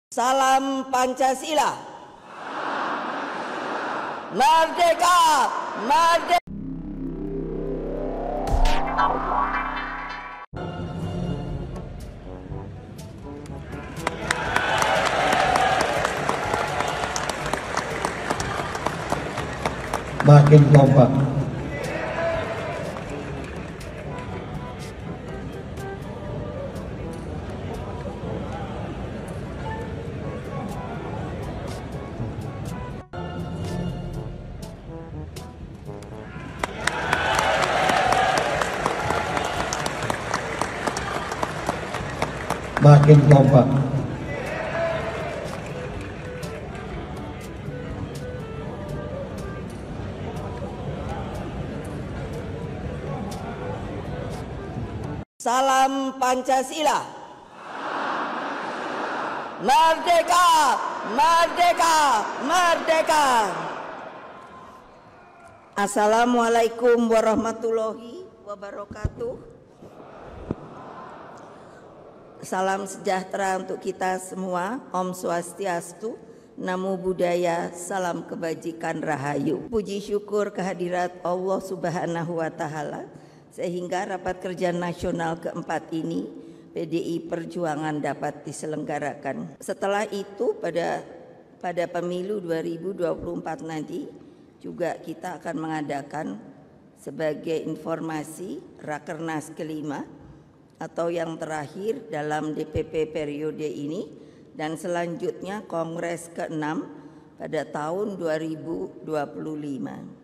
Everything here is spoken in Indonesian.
Salam Pancasila. Merdeka, merdeka. Makin kompak. Makin kompak. Salam Pancasila. Merdeka, merdeka, merdeka. Assalamualaikum warahmatullahi wabarakatuh. Salam sejahtera untuk kita semua. Om Swastiastu, Namo Buddhaya, salam kebajikan rahayu. Puji syukur kehadirat Allah Subhanahu wa Ta'ala, sehingga rapat kerja nasional keempat ini PDI Perjuangan dapat diselenggarakan. Setelah itu pada pemilu 2024 nanti juga kita akan mengadakan sebagai informasi Rakernas kelima atau yang terakhir dalam DPP periode ini, dan selanjutnya Kongres ke-6 pada tahun 2025.